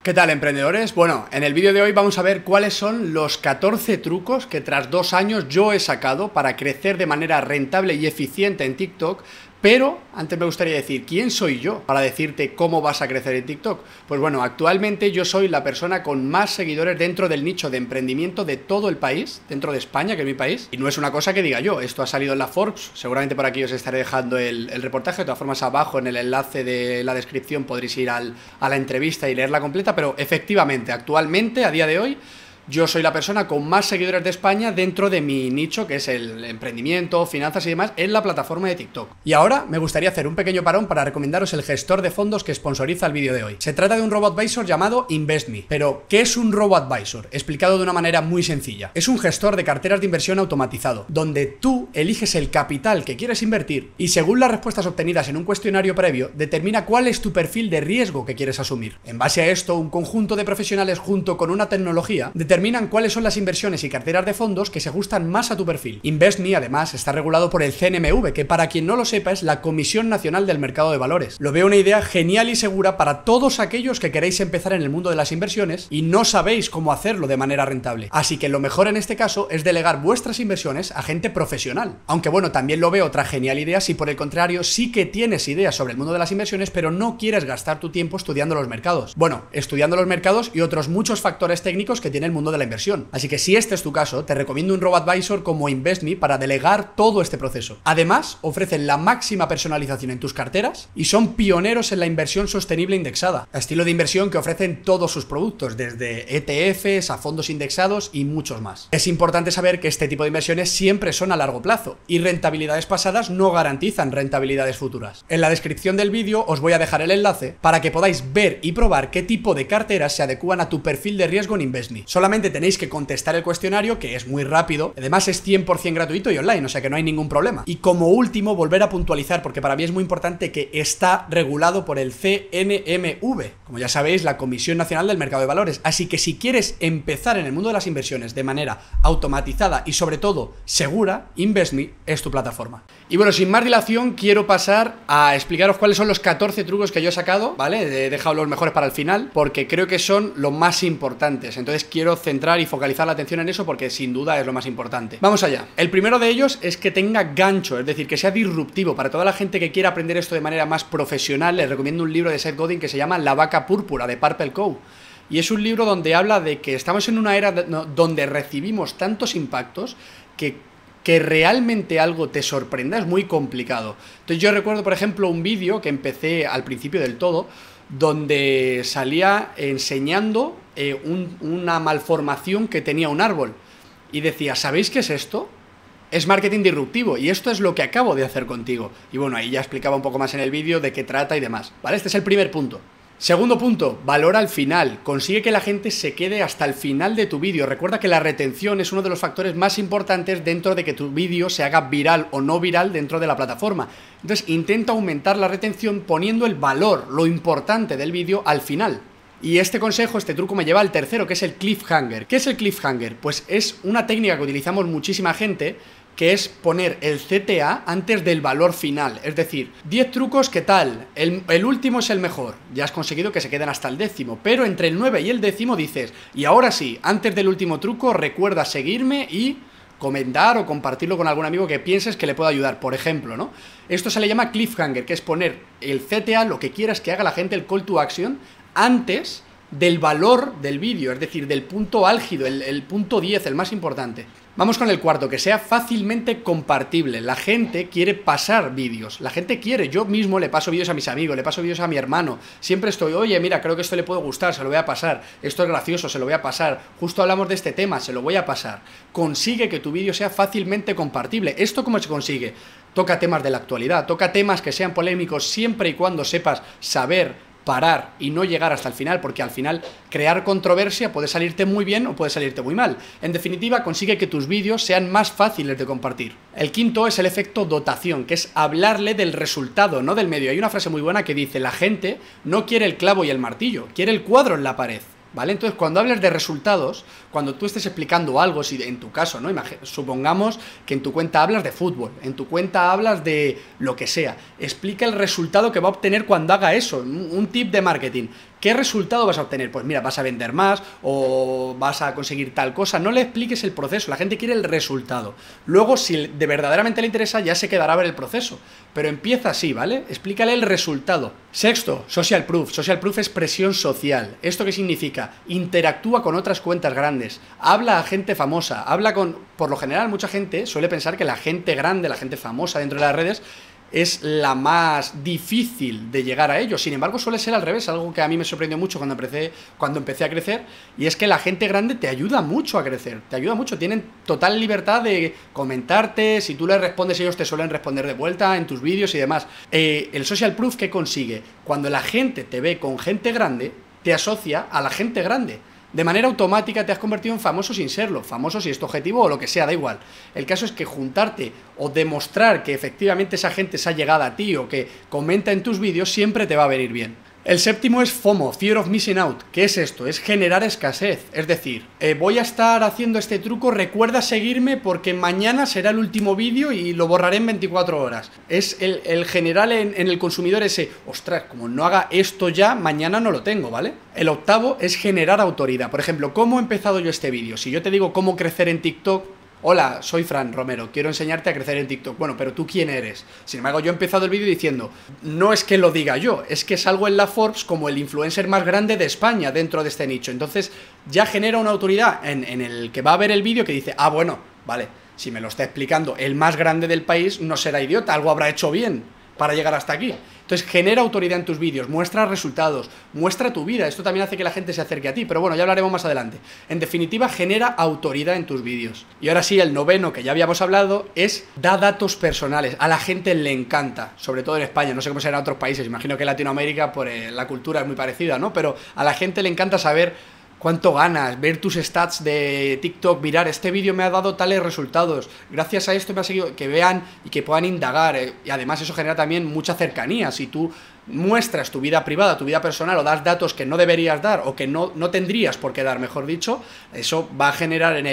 ¿Qué tal, emprendedores? Bueno, en el vídeo de hoy vamos a ver cuáles son los 14 trucos que tras 2 años yo he sacado para crecer de manera rentable y eficiente en TikTok. Pero antes me gustaría decir, ¿quién soy yo para decirte cómo vas a crecer en TikTok? Pues bueno, actualmente yo soy la persona con más seguidores dentro del nicho de emprendimiento de todo el país, dentro de España, que es mi país. Y no es una cosa que diga yo, esto ha salido en la Forbes, seguramente por aquí os estaré dejando el reportaje. De todas formas, abajo en el enlace de la descripción podréis ir a la entrevista y leerla completa, pero efectivamente, actualmente, a día de hoy, yo soy la persona con más seguidores de España dentro de mi nicho, que es el emprendimiento, finanzas y demás, en la plataforma de TikTok. Y ahora me gustaría hacer un pequeño parón para recomendaros el gestor de fondos que sponsoriza el vídeo de hoy. Se trata de un robo-advisor llamado InvestMe. Pero, ¿qué es un robo-advisor? Explicado de una manera muy sencilla. Es un gestor de carteras de inversión automatizado, donde tú eliges el capital que quieres invertir y según las respuestas obtenidas en un cuestionario previo, determina cuál es tu perfil de riesgo que quieres asumir. En base a esto, un conjunto de profesionales junto con una tecnología determinan cuáles son las inversiones y carteras de fondos que se ajustan más a tu perfil. InvestMe, además, está regulado por el CNMV, que para quien no lo sepa es la Comisión Nacional del Mercado de Valores. Lo veo una idea genial y segura para todos aquellos que queréis empezar en el mundo de las inversiones y no sabéis cómo hacerlo de manera rentable. Así que lo mejor en este caso es delegar vuestras inversiones a gente profesional. Aunque bueno, también lo veo otra genial idea si por el contrario sí que tienes ideas sobre el mundo de las inversiones, pero no quieres gastar tu tiempo estudiando los mercados. Bueno, estudiando los mercados y otros muchos factores técnicos que tiene el mundo de la inversión. Así que si este es tu caso, te recomiendo un robo-advisor como InvestMe para delegar todo este proceso. Además, ofrecen la máxima personalización en tus carteras y son pioneros en la inversión sostenible indexada, estilo de inversión que ofrecen todos sus productos, desde ETFs a fondos indexados y muchos más. Es importante saber que este tipo de inversiones siempre son a largo plazo y rentabilidades pasadas no garantizan rentabilidades futuras. En la descripción del vídeo os voy a dejar el enlace para que podáis ver y probar qué tipo de carteras se adecúan a tu perfil de riesgo en InvestMe. Solamente tenéis que contestar el cuestionario, que es muy rápido, además es 100% gratuito y online, o sea que no hay ningún problema. Y como último, volver a puntualizar, porque para mí es muy importante, que está regulado por el CNMV, como ya sabéis, la Comisión Nacional del Mercado de Valores. Así que si quieres empezar en el mundo de las inversiones de manera automatizada y sobre todo segura, InvestMe es tu plataforma. Y bueno, sin más dilación, quiero pasar a explicaros cuáles son los 14 trucos que yo he sacado, ¿vale? He dejado los mejores para el final, porque creo que son los más importantes. Entonces quiero centrar y focalizar la atención en eso porque sin duda es lo más importante. Vamos allá. El primero de ellos es que tenga gancho, es decir, que sea disruptivo. Para toda la gente que quiera aprender esto de manera más profesional, les recomiendo un libro de Seth Godin que se llama La vaca púrpura, de Purple Cow. Y es un libro donde habla de que estamos en una era donde recibimos tantos impactos que realmente algo te sorprenda es muy complicado. Entonces yo recuerdo, por ejemplo, un vídeo que empecé al principio del todo, donde salía enseñando una malformación que tenía un árbol. Y decía, ¿sabéis qué es esto? Es marketing disruptivo y esto es lo que acabo de hacer contigo. Y bueno, ahí ya explicaba un poco más en el vídeo de qué trata y demás, ¿vale? Este es el primer punto. Segundo punto, valora al final. Consigue que la gente se quede hasta el final de tu vídeo. Recuerda que la retención es uno de los factores más importantes dentro de que tu vídeo se haga viral o no viral dentro de la plataforma. Entonces intenta aumentar la retención poniendo el valor, lo importante del vídeo al final. Y este consejo, este truco me lleva al tercero, que es el cliffhanger. ¿Qué es el cliffhanger? Pues es una técnica que utilizamos muchísima gente, que es poner el CTA antes del valor final. Es decir, 10 trucos, ¿qué tal? El último es el mejor. Ya has conseguido que se queden hasta el 10º, pero entre el 9 y el 10º dices, y ahora sí, antes del último truco, recuerda seguirme y comentar o compartirlo con algún amigo que pienses que le pueda ayudar, por ejemplo, ¿no? Esto se le llama cliffhanger, que es poner el CTA, lo que quieras que haga la gente, el call to action, antes del valor del vídeo, es decir, del punto álgido, el punto 10, el más importante. Vamos con el cuarto, que sea fácilmente compartible. La gente quiere pasar vídeos, la gente quiere, yo mismo le paso vídeos a mis amigos, le paso vídeos a mi hermano, siempre estoy, oye, mira, creo que esto le puede gustar, se lo voy a pasar, esto es gracioso, se lo voy a pasar, justo hablamos de este tema, se lo voy a pasar. Consigue que tu vídeo sea fácilmente compartible. ¿Esto cómo se consigue? Toca temas de la actualidad, toca temas que sean polémicos siempre y cuando sepas saber parar y no llegar hasta el final, porque al final crear controversia puede salirte muy bien o puede salirte muy mal. En definitiva, consigue que tus vídeos sean más fáciles de compartir. El quinto es el efecto dotación, que es hablarle del resultado, no del medio. Hay una frase muy buena que dice, la gente no quiere el clavo y el martillo, quiere el cuadro en la pared. ¿Vale? Entonces, cuando hables de resultados, cuando tú estés explicando algo, si en tu caso, ¿no? Supongamos que en tu cuenta hablas de fútbol, en tu cuenta hablas de lo que sea, explica el resultado que va a obtener cuando haga eso, un tip de marketing. ¿Qué resultado vas a obtener? Pues mira, vas a vender más o vas a conseguir tal cosa. No le expliques el proceso, la gente quiere el resultado. Luego, si de verdaderamente le interesa, ya se quedará a ver el proceso. Pero empieza así, ¿vale? Explícale el resultado. Sexto, social proof. Social proof es presión social. ¿Esto qué significa? Interactúa con otras cuentas grandes. Habla a gente famosa. Habla con... Por lo general, mucha gente suele pensar que la gente grande, la gente famosa dentro de las redes es la más difícil de llegar a ello. Sin embargo, suele ser al revés, algo que a mí me sorprendió mucho cuando empecé a crecer, y es que la gente grande te ayuda mucho a crecer, te ayuda mucho, tienen total libertad de comentarte, si tú les respondes, ellos te suelen responder de vuelta en tus vídeos y demás. El social proof, ¿qué consigue? Cuando la gente te ve con gente grande, te asocia a la gente grande. De manera automática te has convertido en famoso sin serlo, famoso si es tu objetivo o lo que sea, da igual. El caso es que juntarte o demostrar que efectivamente esa gente se ha llegado a ti o que comenta en tus vídeos siempre te va a venir bien. El séptimo es FOMO, Fear of Missing Out. ¿Qué es esto? Es generar escasez. Es decir, voy a estar haciendo este truco, recuerda seguirme porque mañana será el último vídeo y lo borraré en 24 horas. Es el general en el consumidor ese, ostras, como no haga esto ya, mañana no lo tengo, ¿vale? El octavo es generar autoridad. Por ejemplo, ¿cómo he empezado yo este vídeo? Si yo te digo cómo crecer en TikTok... Hola, soy Fran Romero, quiero enseñarte a crecer en TikTok. Bueno, pero ¿tú quién eres? Sin embargo, yo he empezado el vídeo diciendo, no es que lo diga yo, es que salgo en la Forbes como el influencer más grande de España dentro de este nicho. Entonces, ya genera una autoridad en el que va a ver el vídeo que dice, ah, bueno, vale, si me lo está explicando el más grande del país, no será idiota, algo habrá hecho bien para llegar hasta aquí. Entonces genera autoridad en tus vídeos, muestra resultados, muestra tu vida. Esto también hace que la gente se acerque a ti, pero bueno, ya hablaremos más adelante. En definitiva, genera autoridad en tus vídeos. Y ahora sí, el noveno, que ya habíamos hablado, es da datos personales. A la gente le encanta, sobre todo en España, no sé cómo será en otros países, imagino que en Latinoamérica la cultura es muy parecida, ¿no? Pero a la gente le encanta saber cuánto ganas, ver tus stats de TikTok, mirar, este vídeo me ha dado tales resultados, gracias a esto me ha seguido, que vean y que puedan indagar, y además eso genera también mucha cercanía. Si tú muestras tu vida privada, tu vida personal, o das datos que no deberías dar, o que no tendrías por qué dar, mejor dicho, eso va a generar en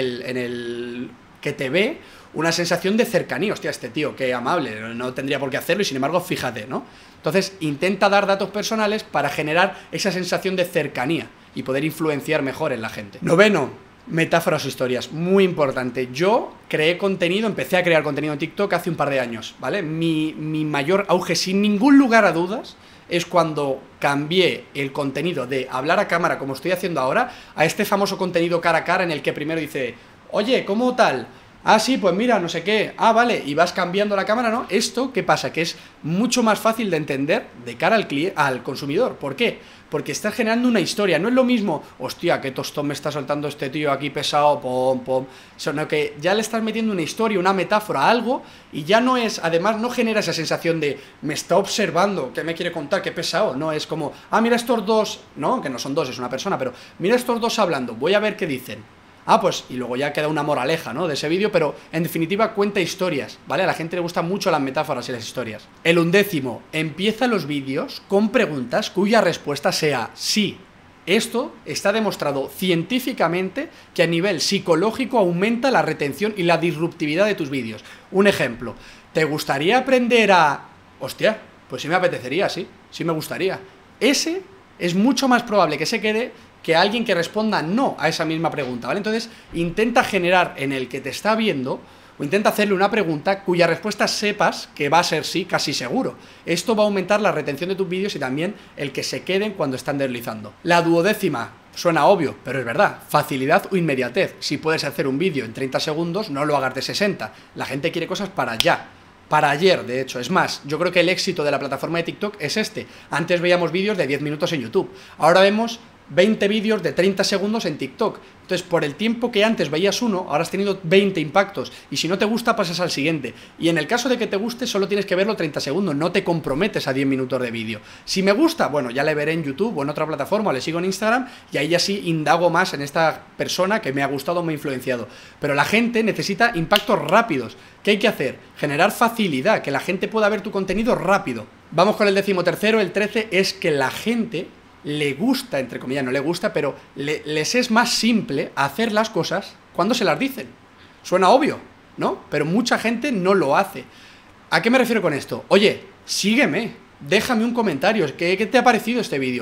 el que te ve una sensación de cercanía. Hostia, este tío, qué amable, no tendría por qué hacerlo, y sin embargo, fíjate, ¿no? Entonces, intenta dar datos personales para generar esa sensación de cercanía y poder influenciar mejor en la gente. Noveno, metáforas o historias, muy importante. Yo empecé a crear contenido en TikTok hace un par de años, ¿vale? Mi mayor auge, sin ningún lugar a dudas, es cuando cambié el contenido de hablar a cámara, como estoy haciendo ahora, a este famoso contenido cara a cara en el que primero dice, oye, ¿cómo tal? Ah, sí, pues mira, no sé qué. Ah, vale, y vas cambiando la cámara, ¿no? Esto, ¿qué pasa? Que es mucho más fácil de entender de cara al consumidor. ¿Por qué? Porque estás generando una historia. No es lo mismo, hostia, qué tostón me está soltando este tío aquí pesado, pom, pom. Sino que ya le estás metiendo una historia, una metáfora, algo, y ya no es, además no genera esa sensación de, me está observando, ¿qué me quiere contar? Qué pesado. No, es como, ah, mira estos dos, no, que no son dos, es una persona, pero mira estos dos hablando, voy a ver qué dicen. Ah, pues, y luego ya queda una moraleja, ¿no?, de ese vídeo, pero en definitiva cuenta historias, ¿vale? A la gente le gustan mucho las metáforas y las historias. El 11, empieza los vídeos con preguntas cuya respuesta sea sí. Esto está demostrado científicamente que a nivel psicológico aumenta la retención y la disruptividad de tus vídeos. Un ejemplo, ¿te gustaría aprender a...? Hostia, pues sí me apetecería, sí me gustaría. Ese es mucho más probable que se quede que alguien que responda no a esa misma pregunta, ¿vale? Entonces, intenta generar en el que te está viendo, o intenta hacerle una pregunta cuya respuesta sepas que va a ser sí, casi seguro. Esto va a aumentar la retención de tus vídeos y también el que se queden cuando están deslizando. La 12, suena obvio, pero es verdad, facilidad o inmediatez. Si puedes hacer un vídeo en 30 segundos, no lo hagas de 60. La gente quiere cosas para ya. Para ayer, de hecho. Es más, yo creo que el éxito de la plataforma de TikTok es este. Antes veíamos vídeos de 10 minutos en YouTube. Ahora vemos 20 vídeos de 30 segundos en TikTok. Entonces, por el tiempo que antes veías uno, ahora has tenido 20 impactos. Y si no te gusta, pasas al siguiente. Y en el caso de que te guste, solo tienes que verlo 30 segundos. No te comprometes a 10 minutos de vídeo. Si me gusta, bueno, ya le veré en YouTube o en otra plataforma, o le sigo en Instagram, y ahí ya sí indago más en esta persona que me ha gustado o me ha influenciado. Pero la gente necesita impactos rápidos. ¿Qué hay que hacer? Generar facilidad, que la gente pueda ver tu contenido rápido. Vamos con el 13. El 13 es que la gente le gusta, entre comillas, no le gusta, pero les es más simple hacer las cosas cuando se las dicen. Suena obvio, ¿no? Pero mucha gente no lo hace. ¿A qué me refiero con esto? Oye, sígueme, déjame un comentario, ¿qué te ha parecido este vídeo?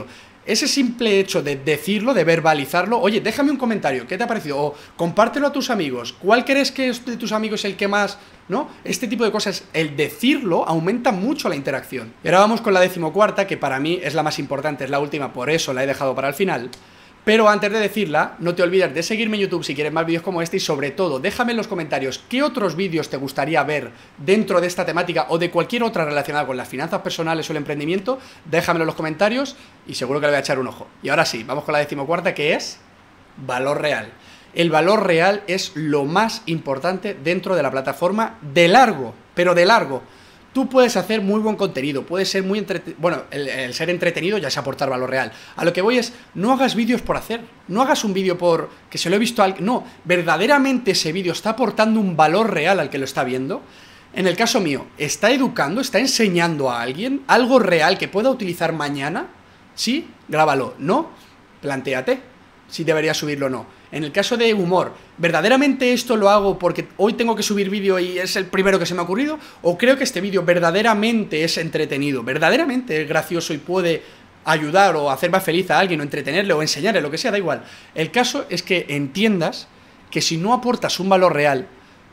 Ese simple hecho de decirlo, de verbalizarlo, oye, déjame un comentario, ¿qué te ha parecido? O compártelo a tus amigos, ¿cuál crees que es de tus amigos el que más, ¿no? Este tipo de cosas, el decirlo aumenta mucho la interacción. Y ahora vamos con la 14ª, que para mí es la más importante, es la última, por eso la he dejado para el final. Pero antes de decirla, no te olvides de seguirme en YouTube si quieres más vídeos como este y sobre todo, déjame en los comentarios qué otros vídeos te gustaría ver dentro de esta temática o de cualquier otra relacionada con las finanzas personales o el emprendimiento, déjamelo en los comentarios y seguro que le voy a echar un ojo. Y ahora sí, vamos con la 14ª, que es valor real. El valor real es lo más importante dentro de la plataforma de largo, pero de largo. Tú puedes hacer muy buen contenido, puedes ser muy entretenido. Bueno, el ser entretenido ya es aportar valor real. A lo que voy es, no hagas vídeos por hacer. No hagas un vídeo por que se lo he visto a alguien. No, verdaderamente ese vídeo está aportando un valor real al que lo está viendo. En el caso mío, ¿está educando, está enseñando a alguien algo real que pueda utilizar mañana? ¿Sí? Grábalo. ¿No? Plantéate si deberías subirlo o no. En el caso de humor, ¿verdaderamente esto lo hago porque hoy tengo que subir vídeo y es el primero que se me ha ocurrido? ¿O creo que este vídeo verdaderamente es entretenido, verdaderamente es gracioso y puede ayudar o hacer más feliz a alguien o entretenerle o enseñarle, lo que sea, da igual? El caso es que entiendas que si no aportas un valor real,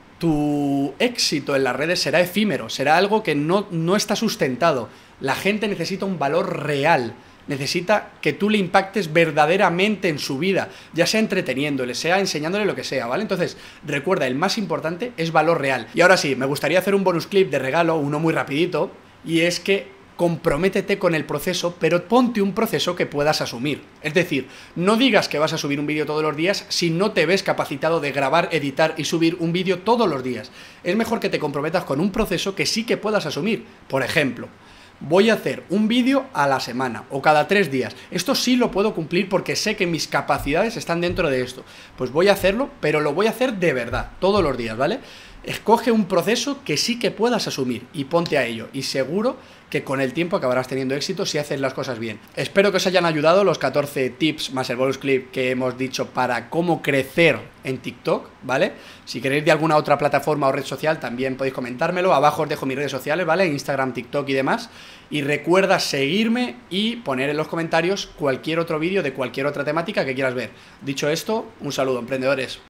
tu éxito en las redes será efímero, será algo que no está sustentado. La gente necesita un valor real. Necesita que tú le impactes verdaderamente en su vida, ya sea entreteniéndole, sea enseñándole lo que sea, ¿vale? Entonces, recuerda, el más importante es valor real. Y ahora sí, me gustaría hacer un bonus clip de regalo, uno muy rapidito, y es que comprométete con el proceso, pero ponte un proceso que puedas asumir. Es decir, no digas que vas a subir un vídeo todos los días si no te ves capacitado de grabar, editar y subir un vídeo todos los días. Es mejor que te comprometas con un proceso que sí que puedas asumir. Por ejemplo, voy a hacer un vídeo a la semana o cada 3 días. Esto sí lo puedo cumplir porque sé que mis capacidades están dentro de esto. Pues voy a hacerlo, pero lo voy a hacer de verdad, todos los días, ¿vale? Escoge un proceso que sí que puedas asumir y ponte a ello. Y seguro que con el tiempo acabarás teniendo éxito si haces las cosas bien. Espero que os hayan ayudado los 14 tips más el bonus clip que hemos dicho para cómo crecer en TikTok, ¿vale? Si queréis de alguna otra plataforma o red social también podéis comentármelo. Abajo os dejo mis redes sociales, ¿vale? Instagram, TikTok y demás. Y recuerda seguirme y poner en los comentarios cualquier otro vídeo de cualquier otra temática que quieras ver. Dicho esto, un saludo, emprendedores.